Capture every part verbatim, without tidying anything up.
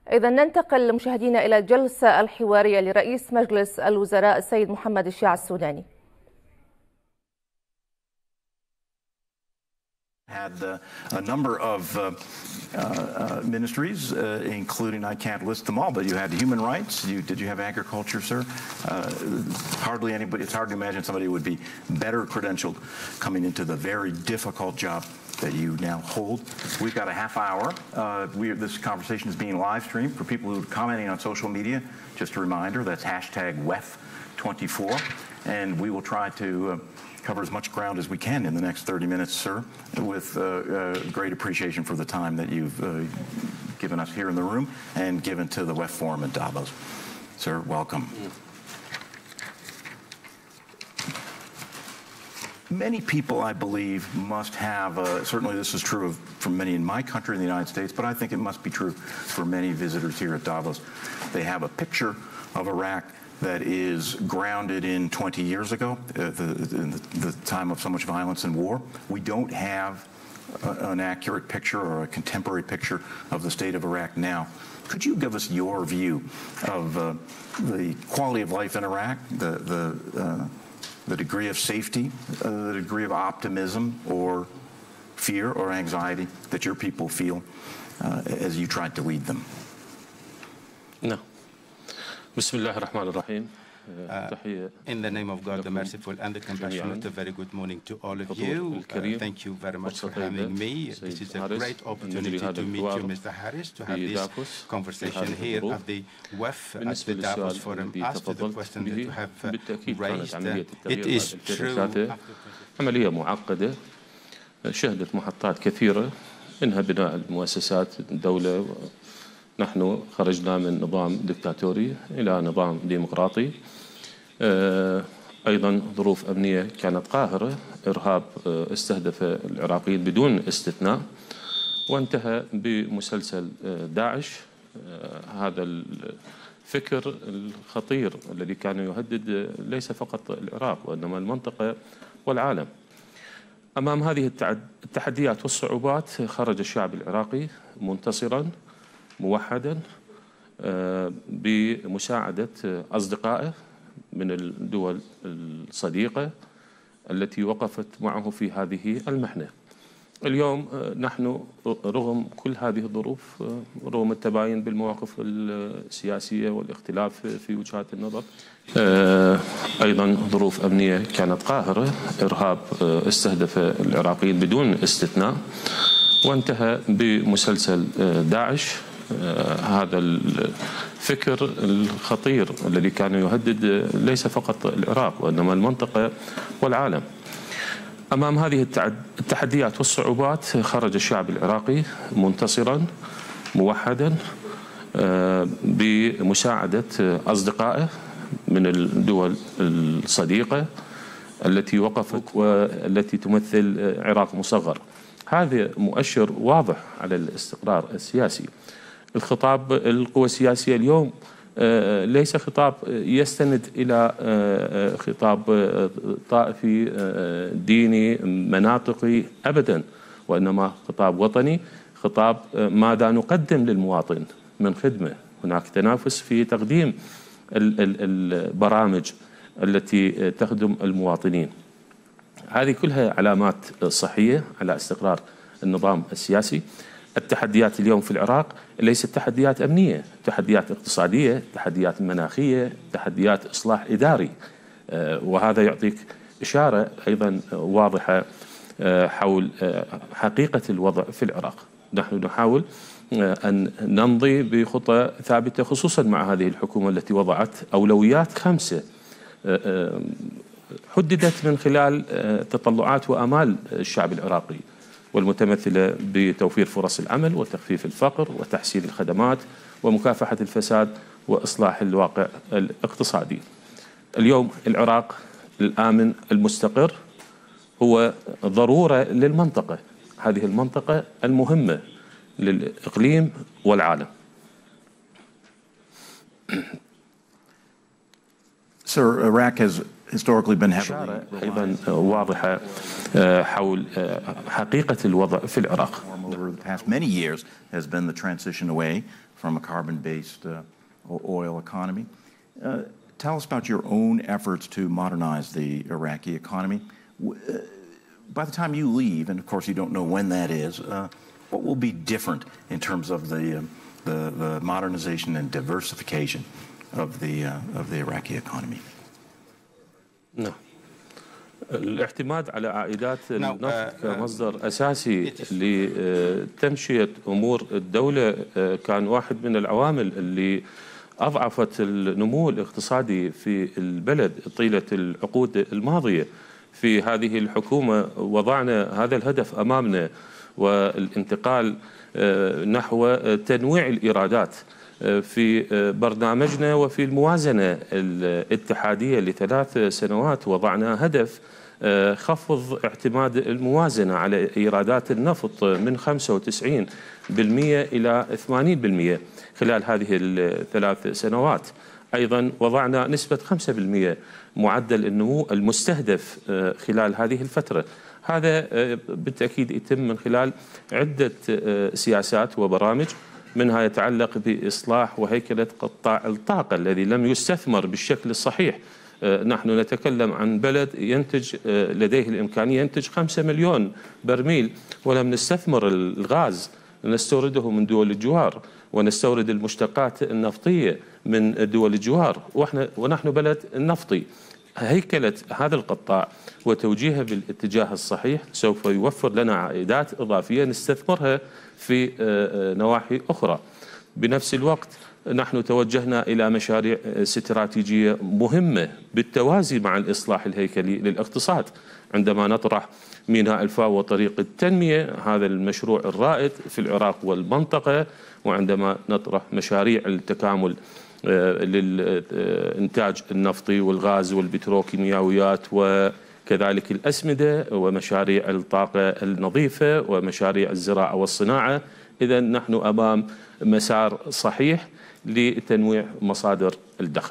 إذا ننتقل مشاهدينا إلى الجلسة الحوارية لرئيس مجلس الوزراء السيد محمد الشيع السوداني. Had uh, a number of uh, uh, uh, ministries, uh, including, I can't list them all, but you had human rights. You, did you have agriculture, sir? Uh, hardly anybody, it's hard to imagine somebody would be better credentialed coming into the very difficult job that you now hold. We've got a half hour. Uh, we, this conversation is being live streamed for people who are commenting on social media. Just a reminder, that's hashtag W E F twenty-four. And we will try to uh, cover as much ground as we can in the next thirty minutes, sir, with uh, uh, great appreciation for the time that you've uh, given us here in the room and given to the W E F Forum in Davos. Sir, welcome. Mm. Many people, I believe, must have, uh, certainly this is true of, for many in my country, in the United States, but I think it must be true for many visitors here at Davos. They have a picture of Iraq that is grounded in twenty years ago, uh, the, the, the time of so much violence and war. We don't have a, an accurate picture or a contemporary picture of the state of Iraq now. Could you give us your view of uh, the quality of life in Iraq, the, the, uh, the degree of safety, uh, the degree of optimism or fear or anxiety that your people feel uh, as you tried to lead them? No. Bismillah ar-Rahman ar-Rahim. Uh, in the name of God, the merciful and the compassionate, a very good morning to all of you. Uh, thank you very much for having me. This is a great opportunity to meet you, Mister Harris, to have this conversation here at the W E F, at the Davos Forum. As to the question that you have uh, raised, uh, it is true. عملية معقدة شهدت محطات كثيرة منها بناء المؤسسات الدولة. نحن خرجنا من نظام دكتاتوري إلى نظام ديمقراطي. أيضا ظروف أمنية كانت قاهرة، إرهاب استهدف العراقيين بدون استثناء، وانتهى بمسلسل داعش. هذا الفكر الخطير الذي كان يهدد ليس فقط العراق وإنما المنطقة والعالم. أمام هذه التحديات والصعوبات خرج الشعب العراقي منتصرا موحدا بمساعدة أصدقائه من الدول الصديقة التي وقفت معه في هذه المحنة. اليوم نحن رغم كل هذه الظروف، رغم التباين بالمواقف السياسية والاختلاف في وجهات النظر، أيضا ظروف أمنية كانت قاهرة، إرهاب استهدف العراقيين بدون استثناء، وانتهى بمسلسل داعش. هذا الفكر الخطير الذي كان يهدد ليس فقط العراق وإنما المنطقة والعالم. أمام هذه التحديات والصعوبات خرج الشعب العراقي منتصرا موحدا بمساعدة أصدقائه من الدول الصديقة التي وقفت والتي تمثل عراق مصغر. هذا مؤشر واضح على الاستقرار السياسي. الخطاب القوى السياسية اليوم ليس خطاب يستند إلى خطاب طائفي ديني مناطقي أبدا، وإنما خطاب وطني، خطاب ماذا نقدم للمواطن من خدمة. هناك تنافس في تقديم البرامج التي تخدم المواطنين. هذه كلها علامات صحية على استقرار النظام السياسي. التحديات اليوم في العراق ليست تحديات أمنية، تحديات اقتصادية، تحديات مناخية، تحديات إصلاح إداري، وهذا يعطيك إشارة أيضا واضحة حول حقيقة الوضع في العراق. نحن نحاول أن نمضي بخطى ثابتة خصوصا مع هذه الحكومة التي وضعت أولويات خمسة حددت من خلال تطلعات وآمال الشعب العراقي، والمتمثلة بتوفير فرص العمل وتخفيف الفقر وتحسين الخدمات ومكافحة الفساد وإصلاح الواقع الاقتصادي. اليوم العراق الآمن المستقر هو ضرورة للمنطقة، هذه المنطقة المهمة للإقليم والعالم. Sir, Iraq has historically been heavily أيضا واضحة حول حقيقة الوضع في العراق. Over the past many years has been the transition away from a carbon-based uh, oil economy. Uh, tell us about your own efforts to modernize the Iraqi economy. Uh, by the time you leave, and of course you don't know when that is, uh, what will be different in terms of the, uh, the, the modernization and diversification of the, uh, of the Iraqi economy? No. الاعتماد على عائدات النفط كمصدر أساسي لتمشية أمور الدولة كان واحد من العوامل اللي أضعفت النمو الاقتصادي في البلد طيلة العقود الماضية. في هذه الحكومة وضعنا هذا الهدف أمامنا، والانتقال نحو تنويع الإيرادات في برنامجنا. وفي الموازنة الاتحادية لثلاث سنوات وضعنا هدف خفض اعتماد الموازنة على إيرادات النفط من خمسة وتسعين بالمئة إلى ثمانين بالمئة خلال هذه الثلاث سنوات. أيضا وضعنا نسبة خمسة بالمئة معدل النمو المستهدف خلال هذه الفترة. هذا بالتأكيد يتم من خلال عدة سياسات وبرامج، منها يتعلق بإصلاح وهيكلة قطاع الطاقة الذي لم يستثمر بالشكل الصحيح. نحن نتكلم عن بلد ينتج لديه الإمكانية ينتج خمسة مليون برميل، ولم نستثمر الغاز، نستورده من دول الجوار ونستورد المشتقات النفطية من دول الجوار، وإحنا ونحن بلد نفطي. هيكلة هذا القطاع وتوجيهه بالاتجاه الصحيح سوف يوفر لنا عائدات إضافية نستثمرها في نواحي أخرى. بنفس الوقت نحن توجهنا إلى مشاريع استراتيجية مهمة بالتوازي مع الإصلاح الهيكلي للاقتصاد، عندما نطرح ميناء الفاو وطريق التنمية، هذا المشروع الرائد في العراق والمنطقة، وعندما نطرح مشاريع التكامل للإنتاج النفطي والغاز والبتروكيماويات وكذلك الأسمدة ومشاريع الطاقة النظيفة ومشاريع الزراعة والصناعة. إذن نحن أمام مسار صحيح لتنويع مصادر الدخل.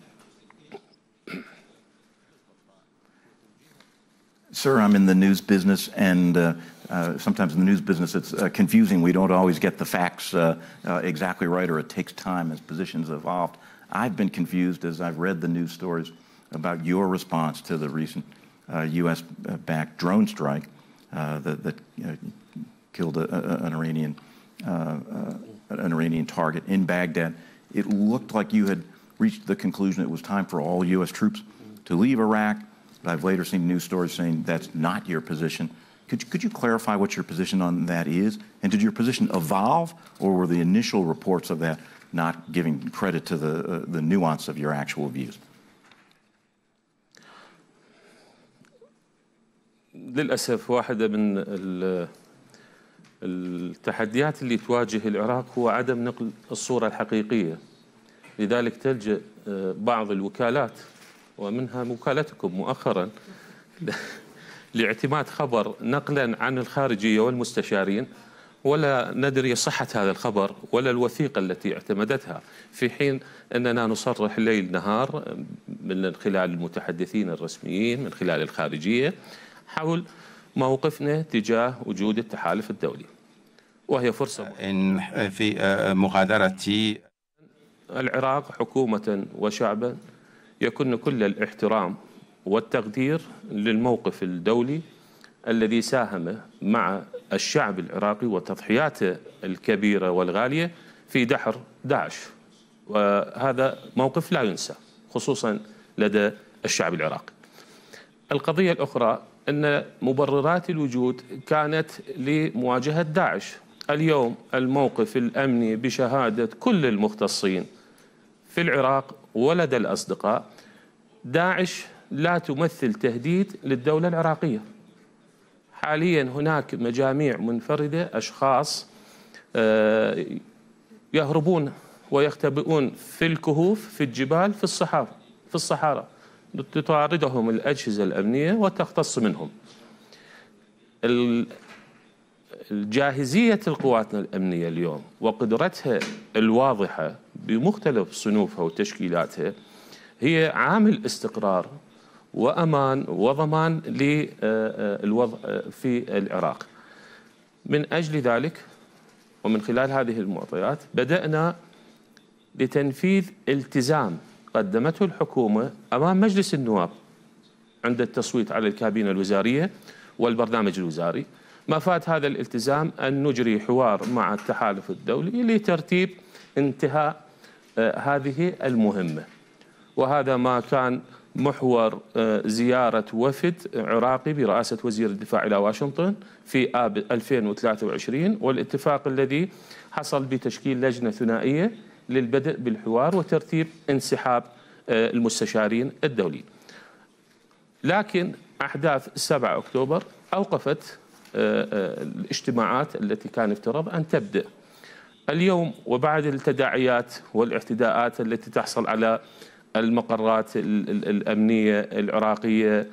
Sir, I'm in the news business, and uh, uh, sometimes in the news business it's uh, confusing. We don't always get the facts uh, uh, exactly right, or it takes time as positions evolved. I've been confused as I've read the news stories about your response to the recent uh, U S-backed drone strike uh, that, that uh, killed a, a, an Iranian uh, uh, an Iranian target in Baghdad. It looked like you had reached the conclusion it was time for all U S troops to leave Iraq. But I've later seen news stories saying that's not your position. Could you, could you clarify what your position on that is? And did your position evolve, or were the initial reports of that not giving credit to the, uh, the nuance of your actual views? للأسف واحدة من التحديات اللي تواجه العراق هو عدم نقل الصورة الحقيقية. لذلك تلجأ بعض الوكالات ومنها وكالتكم مؤخرا لاعتماد خبر نقلا عن الخارجية والمستشارين، ولا ندري صحة هذا الخبر ولا الوثيقة التي اعتمدتها، في حين أننا نصرح ليل نهار من خلال المتحدثين الرسميين من خلال الخارجية حول موقفنا تجاه وجود التحالف الدولي، وهي فرصة في مغادرة العراق حكومة وشعبا يكن كل الاحترام والتقدير للموقف الدولي الذي ساهم مع الشعب العراقي وتضحياته الكبيرة والغالية في دحر داعش، وهذا موقف لا ينسى خصوصا لدى الشعب العراقي. القضية الأخرى أن مبررات الوجود كانت لمواجهة داعش. اليوم الموقف الأمني بشهادة كل المختصين في العراق ولدى الأصدقاء، داعش لا تمثل تهديد للدولة العراقية. حاليا هناك مجاميع منفردة، أشخاص يهربون ويختبئون في الكهوف في الجبال في الصحراء في الصحراء تطاردهم الأجهزة الأمنية وتختص منهم. الجاهزية القواتنا الأمنية اليوم وقدرتها الواضحة بمختلف صنوفها وتشكيلاتها هي عامل استقرار وأمان وضمان للوضع في العراق. من أجل ذلك ومن خلال هذه المعطيات بدأنا لتنفيذ التزام قدمته الحكومة أمام مجلس النواب عند التصويت على الكابينة الوزارية والبرنامج الوزاري. مفاد هذا الالتزام أن نجري حوار مع التحالف الدولي لترتيب انتهاء هذه المهمة، وهذا ما كان محور زيارة وفد عراقي برئاسة وزير الدفاع إلى واشنطن في آب ألفين وثلاثة وعشرين، والاتفاق الذي حصل بتشكيل لجنة ثنائية للبدء بالحوار وترتيب انسحاب المستشارين الدوليين. لكن أحداث سبعة أكتوبر أوقفت الاجتماعات التي كان يفترض أن تبدأ اليوم، وبعد التداعيات والاعتداءات التي تحصل على المقرات الأمنية العراقية،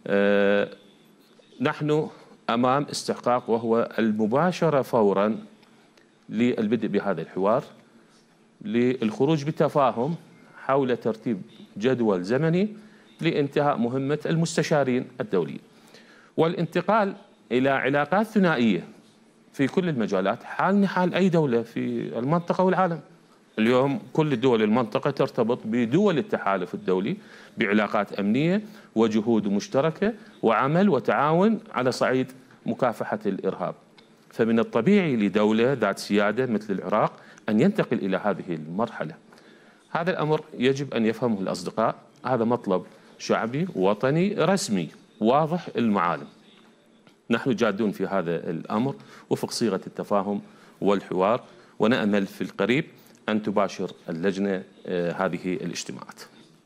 نحن أمام استحقاق وهو المباشرة فورا للبدء بهذا الحوار للخروج بتفاهم حول ترتيب جدول زمني لانتهاء مهمة المستشارين الدوليين والانتقال إلى علاقات ثنائية في كل المجالات حال نحال أي دولة في المنطقة والعالم. اليوم كل دول المنطقة ترتبط بدول التحالف الدولي بعلاقات أمنية وجهود مشتركة وعمل وتعاون على صعيد مكافحة الإرهاب. فمن الطبيعي لدولة ذات سيادة مثل العراق أن ينتقل إلى هذه المرحلة. هذا الأمر يجب أن يفهمه الأصدقاء، هذا مطلب شعبي وطني رسمي واضح المعالم. نحن جادون في هذا الأمر وفق صيغة التفاهم والحوار، ونأمل في القريب أن تباشر اللجنة هذه الاجتماعات.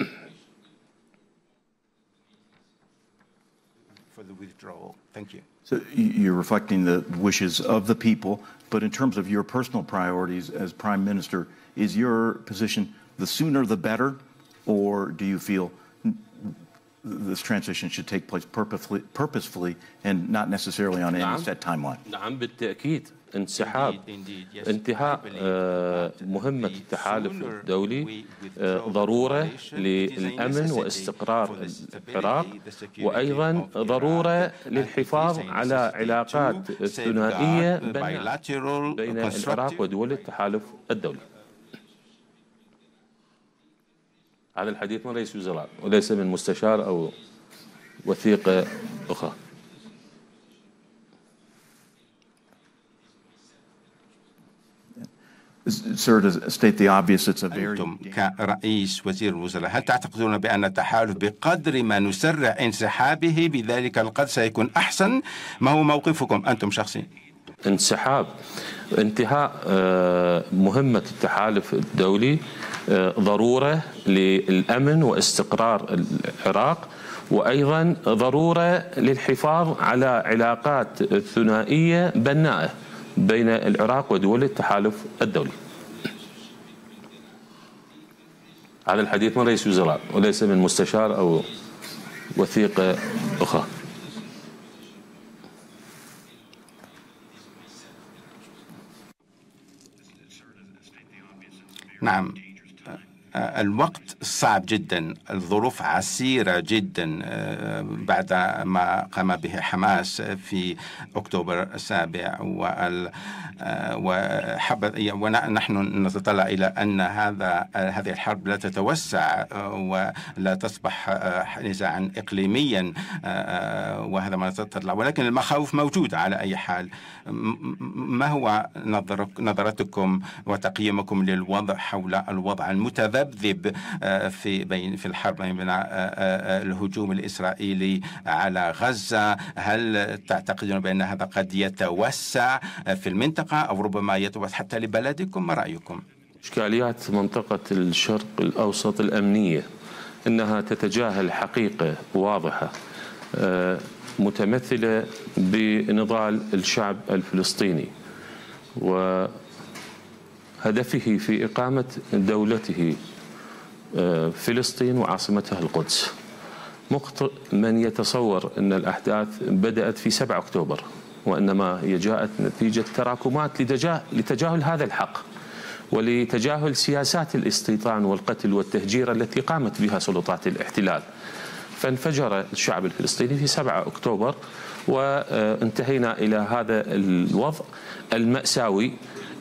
For the withdrawal. Thank you. So you're reflecting the wishes of the people, but in terms of your personal priorities as Prime Minister, is your position the sooner the better, or do you feel this transition should take place purposefully, purposefully and not necessarily on any set timeline? نعم بالتأكيد انسحاب انتهاء مهمة التحالف الدولي ضرورة للأمن واستقرار العراق، وأيضا ضرورة للحفاظ على علاقات ثنائية بين العراق ودول التحالف الدولي. هذا الحديث من رئيس وزراء وليس من مستشار أو وثيقة أخرى. Sir, to state the obvious, it's a very... أنتم كرئيس وزير الوزراء هل تعتقدون بأن التحالف بقدر ما نسرع انسحابه بذلك القدر سيكون أحسن؟ ما هو موقفكم أنتم شخصيا؟ انسحاب انتهاء مهمة التحالف الدولي ضرورة للأمن واستقرار العراق، وأيضا ضرورة للحفاظ على علاقات ثنائية بناءة بين العراق ودول التحالف الدولي. هذا الحديث من رئيس وزراء وليس من مستشار أو وثيقة أخرى. نعم، الوقت صعب جدا، الظروف عسيرة جدا بعد ما قام به حماس في أكتوبر السابع، ونحن نتطلع إلى أن هذا هذه الحرب لا تتوسع ولا تصبح نزاعا إقليميا، وهذا ما نتطلع، ولكن المخاوف موجودة على أي حال. ما هو نظرتكم وتقييمكم للوضع حول الوضع المتذبذب في بين في الحرب بين الهجوم الإسرائيلي على غزة؟ هل تعتقدون بأن هذا قد يتوسع في المنطقة أو ربما يتوسع حتى لبلدكم؟ ما رأيكم؟ إشكاليات منطقة الشرق الأوسط الأمنية أنها تتجاهل حقيقة واضحة متمثلة بنضال الشعب الفلسطيني وهدفه في إقامة دولته فلسطين وعاصمتها القدس. مخطئ من يتصور أن الأحداث بدأت في سبعة أكتوبر، وإنما هي جاءت نتيجة تراكمات لتجاهل هذا الحق ولتجاهل سياسات الاستيطان والقتل والتهجير التي قامت بها سلطات الاحتلال. فانفجر الشعب الفلسطيني في سبعة أكتوبر وانتهينا إلى هذا الوضع المأساوي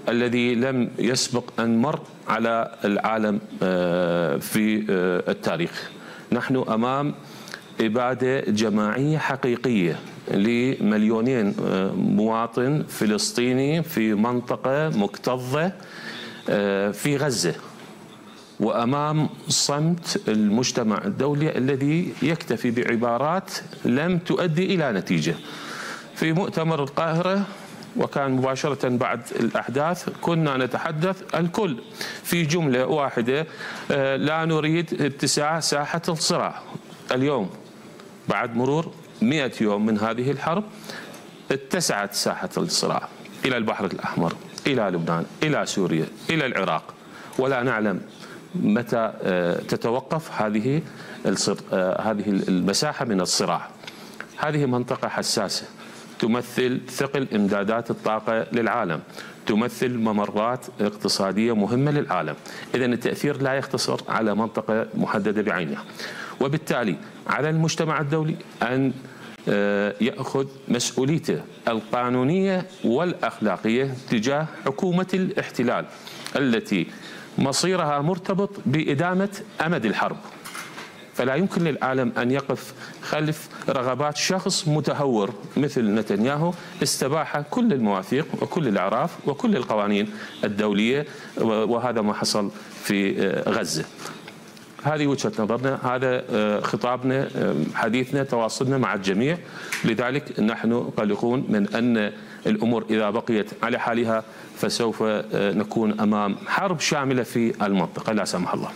الذي لم يسبق أن مر على العالم في التاريخ. نحن أمام إبادة جماعية حقيقية لمليونين مواطن فلسطيني في منطقة مكتظة في غزة، وأمام صمت المجتمع الدولي الذي يكتفي بعبارات لم تؤدي إلى نتيجة. في مؤتمر القاهرة وكان مباشرة بعد الأحداث كنا نتحدث الكل في جملة واحدة: لا نريد اتساع ساحة الصراع. اليوم بعد مرور مئة يوم من هذه الحرب اتسعت ساحة الصراع إلى البحر الأحمر، إلى لبنان، إلى سوريا، إلى العراق، ولا نعلم متى تتوقف هذه هذه المساحة من الصراع. هذه منطقة حساسة تمثل ثقل إمدادات الطاقة للعالم، تمثل ممرات اقتصادية مهمة للعالم. إذن التأثير لا يقتصر على منطقة محددة بعينها، وبالتالي على المجتمع الدولي أن يأخذ مسؤوليته القانونية والأخلاقية تجاه حكومة الاحتلال التي مصيرها مرتبط بإدامة أمد الحرب. فلا يمكن للعالم أن يقف خلف رغبات شخص متهور مثل نتنياهو استباح كل المواثيق وكل الأعراف وكل القوانين الدولية، وهذا ما حصل في غزة. هذه وجهة نظرنا، هذا خطابنا، حديثنا، تواصلنا مع الجميع. لذلك نحن قلقون من أن الأمور إذا بقيت على حالها فسوف نكون أمام حرب شاملة في المنطقة لا سمح الله.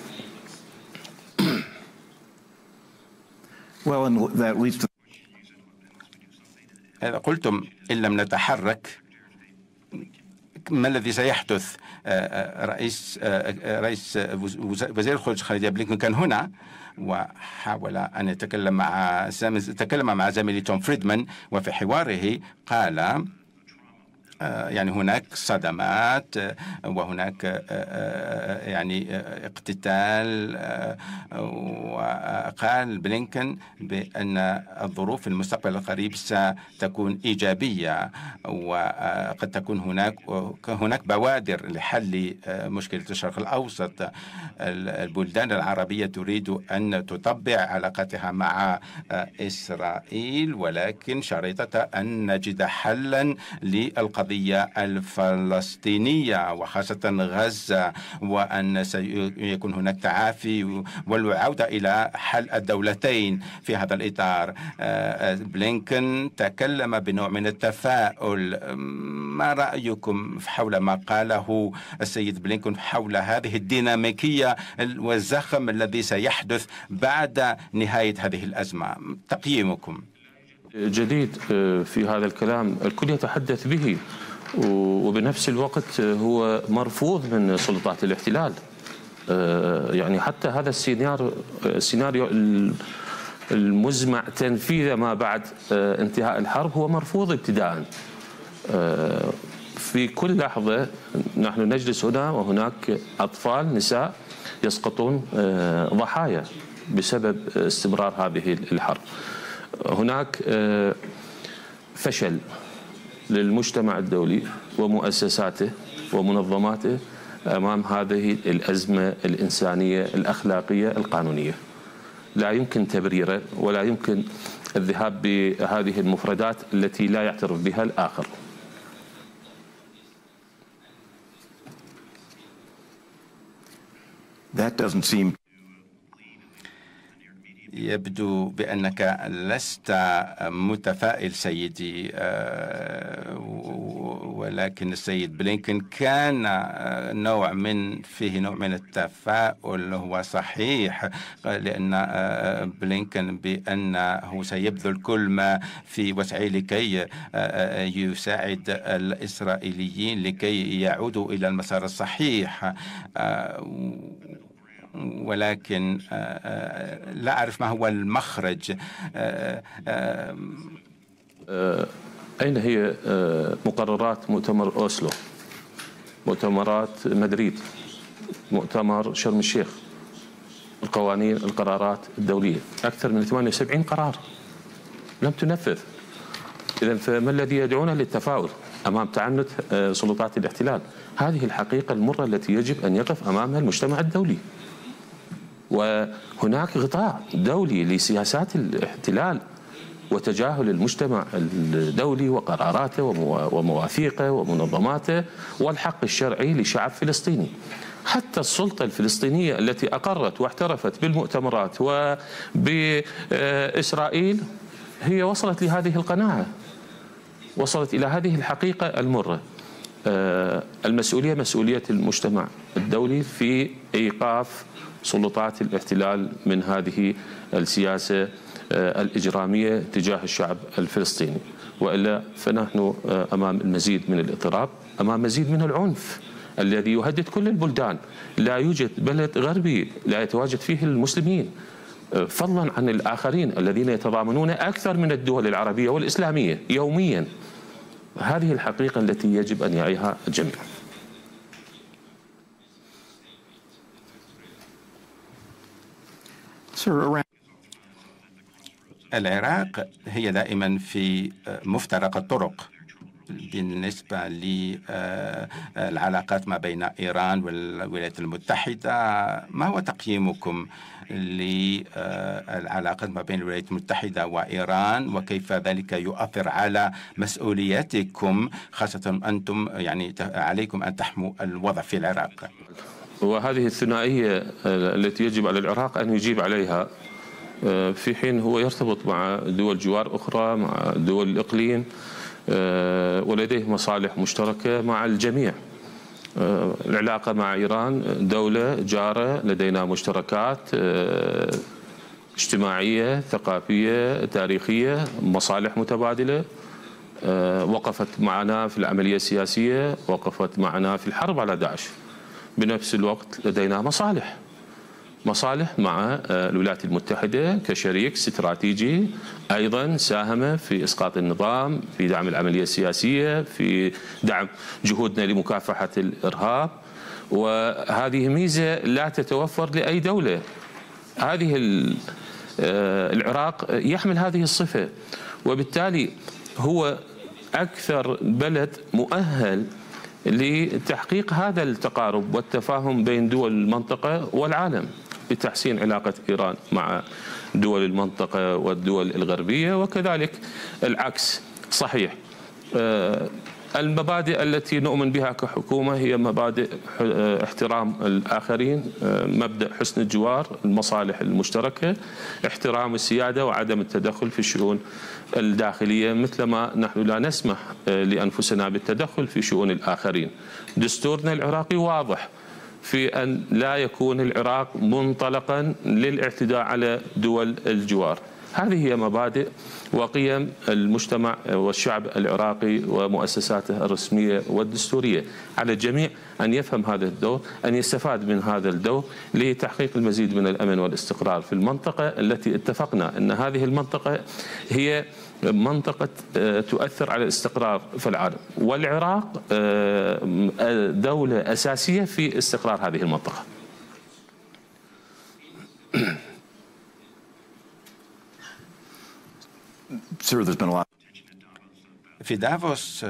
Well, and that leads to... قلتم إن لم نتحرك ما الذي سيحدث؟ رئيس رئيس وزير الخارجية خالد بلينكن كان هنا وحاول أن يتكلم مع تكلم مع زميلي توم فريدمان، وفي حواره قال يعني هناك صدمات وهناك يعني اقتتال، وقال بلينكن بأن الظروف في المستقبل القريب ستكون إيجابية، وقد تكون هناك هناك بوادر لحل مشكلة الشرق الأوسط. البلدان العربية تريد أن تطبع علاقتها مع إسرائيل، ولكن شريطة أن نجد حلا للقضية الفلسطينية وخاصة غزة، وأن سيكون هناك تعافي والعودة إلى حل الدولتين. في هذا الإطار بلينكن تكلم بنوع من التفاؤل. ما رأيكم حول ما قاله السيد بلينكن حول هذه الديناميكية والزخم الذي سيحدث بعد نهاية هذه الأزمة؟ تقييمكم؟ جديد في هذا الكلام، الكل يتحدث به، وبنفس الوقت هو مرفوض من سلطات الاحتلال. يعني حتى هذا السيناريو السيناريو المزمع تنفيذه ما بعد انتهاء الحرب هو مرفوض ابتداء. في كل لحظة نحن نجلس هنا وهناك أطفال نساء يسقطون ضحايا بسبب استمرار هذه الحرب. هناك فشل للمجتمع الدولي ومؤسساته ومنظماته أمام هذه الأزمة الإنسانية الأخلاقية القانونية. لا يمكن تبريره ولا يمكن الذهاب بهذه المفردات التي لا يعترف بها الآخر. That doesn't seem... يبدو بأنك لست متفائل سيدي، ولكن السيد بلينكن كان نوع من فيه نوع من التفاؤل. هو صحيح، لأن بلينكن بأنه سيبذل كل ما في وسعه لكي يساعد الإسرائيليين لكي يعودوا إلى المسار الصحيح، ولكن لا أعرف ما هو المخرج. أين هي مقررات مؤتمر أوسلو، مؤتمرات مدريد، مؤتمر شرم الشيخ، القوانين القرارات الدولية؟ أكثر من ثمانية وسبعين قرار لم تنفذ. إذن فما الذي يدعونا للتفاؤل؟ أمام تعنت سلطات الاحتلال. هذه الحقيقة المرة التي يجب أن يقف أمامها المجتمع الدولي. وهناك غطاء دولي لسياسات الاحتلال وتجاهل المجتمع الدولي وقراراته ومواثيقه ومنظماته والحق الشرعي لشعب فلسطيني. حتى السلطة الفلسطينية التي أقرت واعترفت بالمؤتمرات وبإسرائيل هي وصلت لهذه القناعة، وصلت إلى هذه الحقيقة المرة. المسؤولية مسؤولية المجتمع الدولي في إيقاف سلطات الاحتلال من هذه السياسة الإجرامية تجاه الشعب الفلسطيني، وإلا فنحن أمام المزيد من الاضطراب، أمام مزيد من العنف الذي يهدد كل البلدان. لا يوجد بلد غربي لا يتواجد فيه المسلمين، فضلا عن الآخرين الذين يتضامنون أكثر من الدول العربية والإسلامية يوميا. هذه الحقيقة التي يجب أن يعيها الجميع. العراق هي دائما في مفترق الطرق بالنسبة للعلاقات ما بين إيران والولايات المتحدة. ما هو تقييمكم للعلاقات ما بين الولايات المتحدة وإيران، وكيف ذلك يؤثر على مسؤولياتكم، خاصة أنتم يعني عليكم أن تحموا الوضع في العراق؟ وهذه الثنائية التي يجب على العراق أن يجيب عليها، في حين هو يرتبط مع دول جوار أخرى، مع دول الإقليم، ولديه مصالح مشتركة مع الجميع. العلاقة مع إيران دولة جارة، لدينا مشتركات اجتماعية ثقافية تاريخية، مصالح متبادلة. وقفت معنا في العملية السياسية، وقفت معنا في الحرب على داعش. بنفس الوقت لدينا مصالح مصالح مع الولايات المتحدة كشريك استراتيجي، أيضا ساهم في إسقاط النظام، في دعم العملية السياسية، في دعم جهودنا لمكافحة الإرهاب. وهذه ميزة لا تتوفر لأي دولة. هذه العراق يحمل هذه الصفة، وبالتالي هو أكثر بلد مؤهل لتحقيق هذا التقارب والتفاهم بين دول المنطقة والعالم، لتحسين علاقة إيران مع دول المنطقة والدول الغربية، وكذلك العكس صحيح. المبادئ التي نؤمن بها كحكومة هي مبادئ احترام الآخرين، مبدأ حسن الجوار، المصالح المشتركة، احترام السيادة وعدم التدخل في الشؤون الداخلية، مثلما نحن لا نسمح لأنفسنا بالتدخل في شؤون الآخرين. دستورنا العراقي واضح في أن لا يكون العراق منطلقا للاعتداء على دول الجوار. هذه هي مبادئ وقيم المجتمع والشعب العراقي ومؤسساته الرسمية والدستورية. على الجميع أن يفهم هذا الدور، أن يستفاد من هذا الدور لتحقيق المزيد من الأمن والاستقرار في المنطقة التي اتفقنا أن هذه المنطقة هي منطقة تؤثر على الاستقرار في العالم، والعراق دولة أساسية في استقرار هذه المنطقة. في دافوس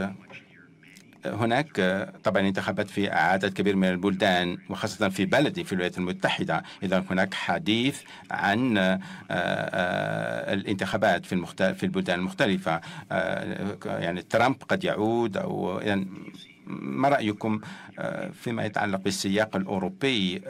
هناك طبعا انتخابات في عدد كبير من البلدان، وخاصة في بلدي في الولايات المتحدة. إذا هناك حديث عن الانتخابات في في البلدان المختلفة، يعني ترامب قد يعود، أو يعني ما رأيكم فيما يتعلق بالسياق الأوروبي؟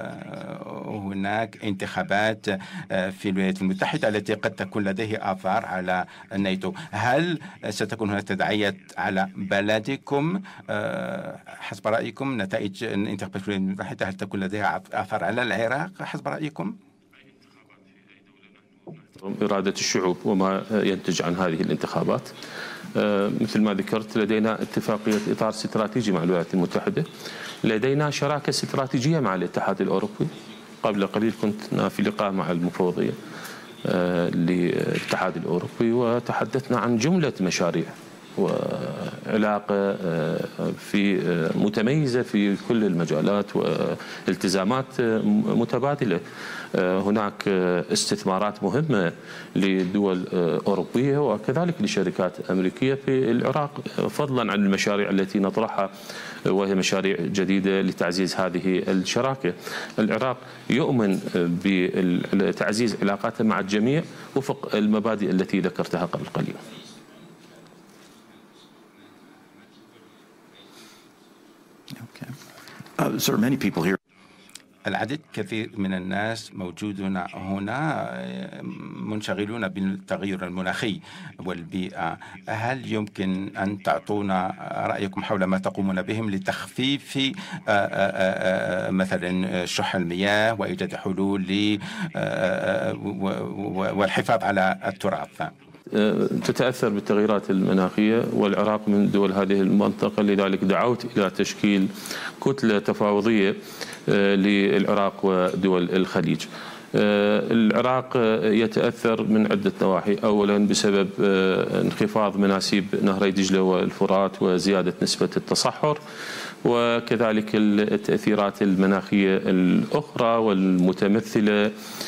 هناك انتخابات في الولايات المتحدة التي قد تكون لديه آثار على الناتو. هل ستكون هناك تداعيات على بلدكم حسب رأيكم؟ نتائج الانتخابات في الولايات المتحدة هل تكون لديها آثار على العراق حسب رأيكم؟ إرادة الشعوب وما ينتج عن هذه الانتخابات. مثل ما ذكرت، لدينا اتفاقية إطار استراتيجي مع الولايات المتحدة، لدينا شراكة استراتيجية مع الاتحاد الأوروبي. قبل قليل كنت في لقاء مع المفوضية للاتحاد الأوروبي، وتحدثنا عن جملة مشاريع وعلاقة في متميزة في كل المجالات والتزامات متبادلة. هناك استثمارات مهمة لدول أوروبية وكذلك لشركات أمريكية في العراق، فضلا عن المشاريع التي نطرحها وهي مشاريع جديدة لتعزيز هذه الشراكة. العراق يؤمن بتعزيز علاقاته مع الجميع وفق المبادئ التي ذكرتها قبل قليل. Okay. Uh, sir, many people here. العديد كثير من الناس موجودون هنا منشغلون بالتغير المناخي والبيئة. هل يمكن أن تعطونا رأيكم حول ما تقومون بهم لتخفيف مثلا شح المياه وإيجاد حلول والحفاظ على التراث؟ تتأثر بالتغيرات المناخية والعراق من دول هذه المنطقة، لذلك دعوت إلى تشكيل كتلة تفاوضية للعراق ودول الخليج. العراق يتأثر من عدة نواحي، أولا بسبب انخفاض مناسيب نهري دجلة والفرات وزيادة نسبة التصحر، وكذلك التأثيرات المناخية الأخرى والمتمثلة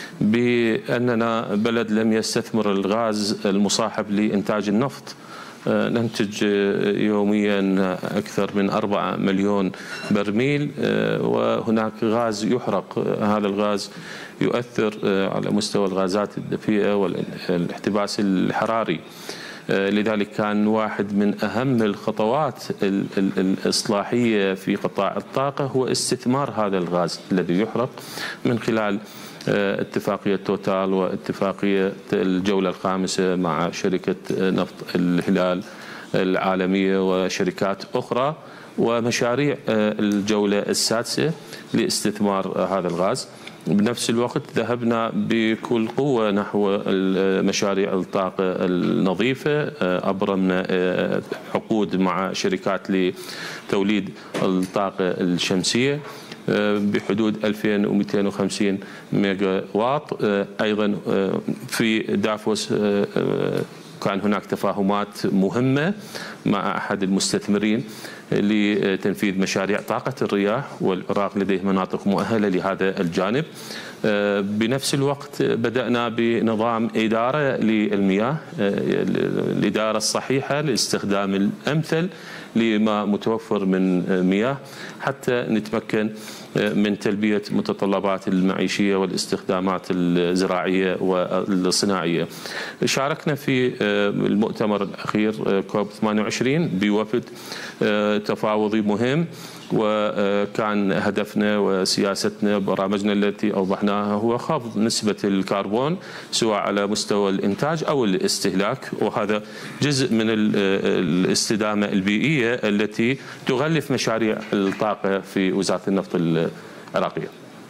بأننا بلد لم يستثمر الغاز المصاحب لإنتاج النفط. ننتج يوميا أكثر من أربعة مليون برميل، وهناك غاز يحرق. هذا الغاز يؤثر على مستوى الغازات الدفيئة والاحتباس الحراري. لذلك كان واحد من أهم الخطوات الإصلاحية في قطاع الطاقة هو استثمار هذا الغاز الذي يحرق من خلال اتفاقية توتال واتفاقية الجولة الخامسة مع شركة نفط الهلال العالمية وشركات أخرى، ومشاريع الجولة السادسة لاستثمار هذا الغاز. بنفس الوقت ذهبنا بكل قوة نحو مشاريع الطاقة النظيفة، أبرمنا عقود مع شركات لتوليد الطاقة الشمسية بحدود ألفين ومئتين وخمسين ميجا واط. أيضا في دافوس كان هناك تفاهمات مهمة مع أحد المستثمرين لتنفيذ مشاريع طاقة الرياح، والعراق لديه مناطق مؤهلة لهذا الجانب. بنفس الوقت بدأنا بنظام إدارة للمياه، الإدارة الصحيحة لاستخدام الأمثل لما متوفر من مياه حتى نتمكن من تلبية متطلبات المعيشية والاستخدامات الزراعية والصناعية. شاركنا في المؤتمر الأخير كوب ثمانية وعشرين بوفد تفاوضي مهم، وكان هدفنا وسياستنا برامجنا التي أوضحناها هو خفض نسبة الكربون سواء على مستوى الإنتاج أو الاستهلاك، وهذا جزء من الاستدامة البيئية التي تغلف مشاريع الطاقة في وزارة النفط العراقية.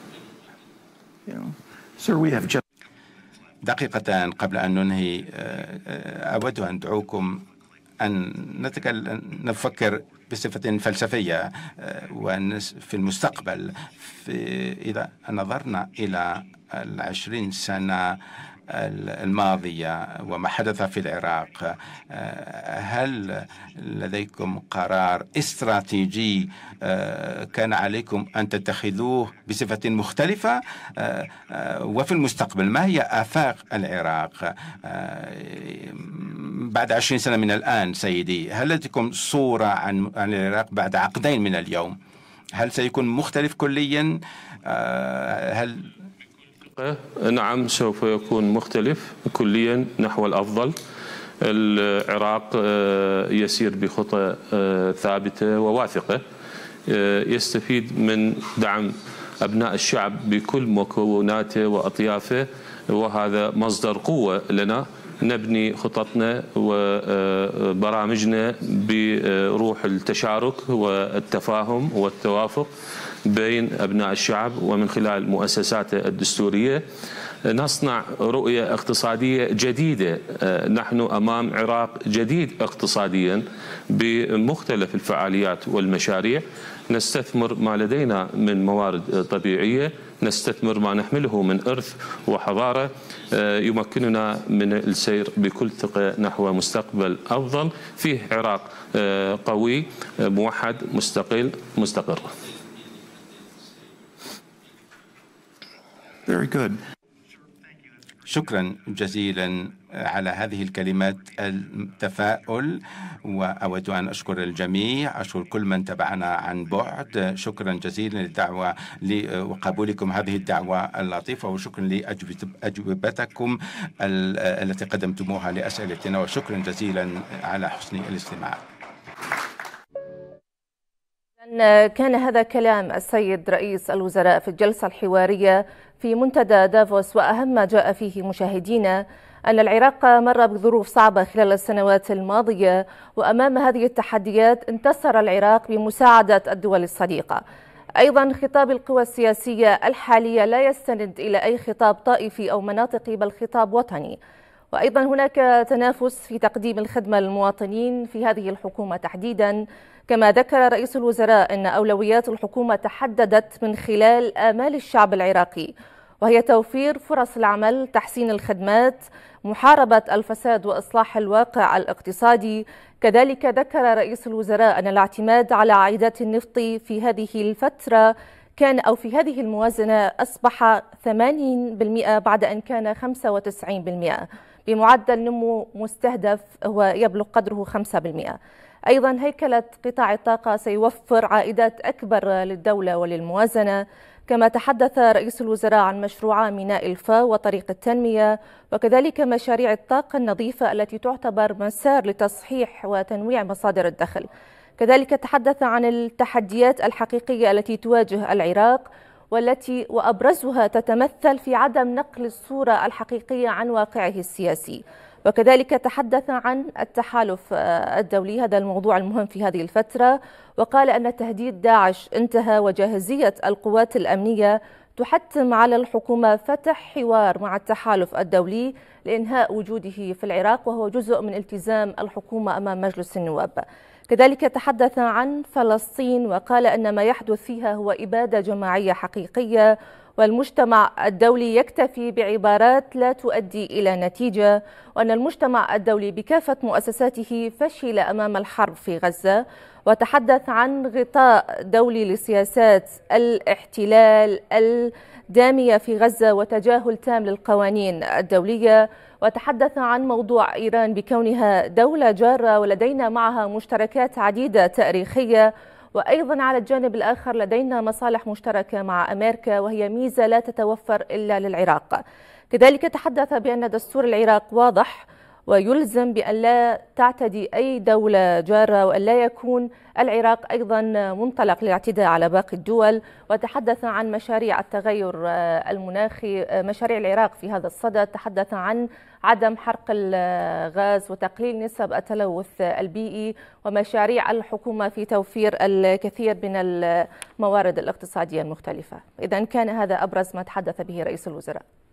دقيقتان قبل أن ننهي، أود أن أدعوكم أن نتكلم نفكر بصفة فلسفية وفي المستقبل. في إذا نظرنا إلى العشرين سنة الماضية وما حدث في العراق، هل لديكم قرار استراتيجي كان عليكم أن تتخذوه بصفة مختلفة؟ وفي المستقبل ما هي آفاق العراق بعد عشرين سنة من الآن سيدي؟ هل لديكم صورة عن العراق بعد عقدين من اليوم؟ هل سيكون مختلف كليا؟ هل نعم، سوف يكون مختلف كليا نحو الأفضل. العراق يسير بخطى ثابتة وواثقة، يستفيد من دعم أبناء الشعب بكل مكوناته وأطيافه، وهذا مصدر قوة لنا. نبني خططنا وبرامجنا بروح التشارك والتفاهم والتوافق بين أبناء الشعب، ومن خلال مؤسساته الدستورية نصنع رؤية اقتصادية جديدة. نحن أمام عراق جديد اقتصاديا بمختلف الفعاليات والمشاريع. نستثمر ما لدينا من موارد طبيعية، نستثمر ما نحمله من إرث وحضارة يمكننا من السير بكل ثقة نحو مستقبل أفضل فيه عراق قوي موحد مستقل مستقر. Very good. شكرا جزيلا على هذه الكلمات التفاؤل، وأود أن أشكر الجميع، أشكر كل من تبعنا عن بعد. شكرا جزيلا للدعوة وقبولكم هذه الدعوة اللطيفة، وشكرا لأجوبتكم التي قدمتموها لأسئلتنا، وشكرا جزيلا على حسن الاستماع. كان هذا كلام السيد رئيس الوزراء في الجلسة الحوارية في منتدى دافوس، وأهم ما جاء فيه مشاهدينا أن العراق مر بظروف صعبة خلال السنوات الماضية، وأمام هذه التحديات انتصر العراق بمساعدة الدول الصديقة. أيضا خطاب القوى السياسية الحالية لا يستند إلى أي خطاب طائفي أو مناطقي، بل خطاب وطني. وأيضا هناك تنافس في تقديم الخدمة للمواطنين في هذه الحكومة تحديدا، كما ذكر رئيس الوزراء أن أولويات الحكومة تحددت من خلال آمال الشعب العراقي، وهي توفير فرص العمل، تحسين الخدمات، محاربة الفساد وإصلاح الواقع الاقتصادي. كذلك ذكر رئيس الوزراء أن الاعتماد على عائدات النفط في هذه الفترة كان أو في هذه الموازنة أصبح ثمانين بالمئة بعد أن كان خمسة وتسعين بالمئة، بمعدل نمو مستهدف هو يبلغ قدره خمسة بالمئة. أيضا هيكلة قطاع الطاقة سيوفر عائدات أكبر للدولة وللموازنة. كما تحدث رئيس الوزراء عن مشروعا ميناء الفا وطريق التنمية، وكذلك مشاريع الطاقة النظيفة التي تعتبر مسار لتصحيح وتنويع مصادر الدخل. كذلك تحدث عن التحديات الحقيقية التي تواجه العراق، والتي وأبرزها تتمثل في عدم نقل الصورة الحقيقية عن واقعه السياسي. وكذلك تحدث عن التحالف الدولي، هذا الموضوع المهم في هذه الفترة، وقال أن تهديد داعش انتهى، وجاهزية القوات الأمنية تحتم على الحكومة فتح حوار مع التحالف الدولي لإنهاء وجوده في العراق، وهو جزء من التزام الحكومة أمام مجلس النواب. كذلك تحدث عن فلسطين، وقال أن ما يحدث فيها هو إبادة جماعية حقيقية، والمجتمع الدولي يكتفي بعبارات لا تؤدي إلى نتيجة، وأن المجتمع الدولي بكافة مؤسساته فشل أمام الحرب في غزة. وتحدث عن غطاء دولي لسياسات الاحتلال الدامية في غزة وتجاهل تام للقوانين الدولية. وتحدث عن موضوع إيران بكونها دولة جارة ولدينا معها مشتركات عديدة تاريخية، وأيضا على الجانب الآخر لدينا مصالح مشتركة مع أمريكا، وهي ميزة لا تتوفر إلا للعراق. كذلك تحدث بأن دستور العراق واضح ويلزم بأن لا تعتدي أي دولة جارة، وأن لا يكون العراق أيضا منطلق للاعتداء على باقي الدول. وتحدث عن مشاريع التغير المناخي، مشاريع العراق في هذا الصدد. تحدث عن عدم حرق الغاز وتقليل نسب التلوث البيئي، ومشاريع الحكومة في توفير الكثير من الموارد الاقتصادية المختلفة. إذن كان هذا أبرز ما تحدث به رئيس الوزراء.